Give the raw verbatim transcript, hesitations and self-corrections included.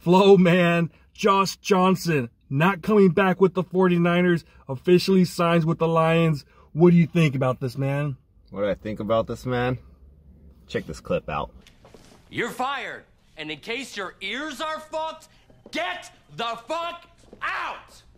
Flow man, Josh Johnson, not coming back with the forty-niners, officially signs with the Lions. What do you think about this, man? What do I think about this, man? Check this clip out. You're fired. And in case your ears are fucked, get the fuck out!